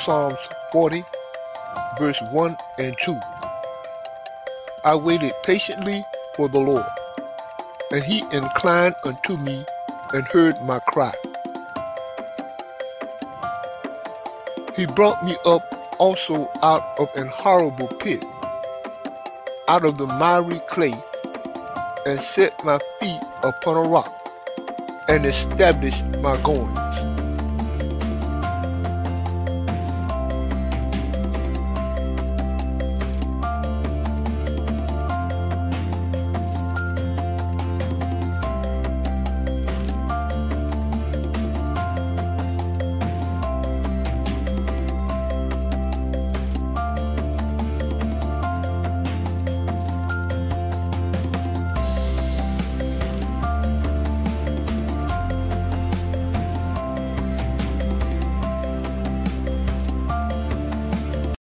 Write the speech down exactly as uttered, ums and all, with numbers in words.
Psalms forty, verse one and two. I waited patiently for the Lord, and he inclined unto me and heard my cry. He brought me up also out of an horrible pit, out of the miry clay, and set my feet upon a rock, and established my goings.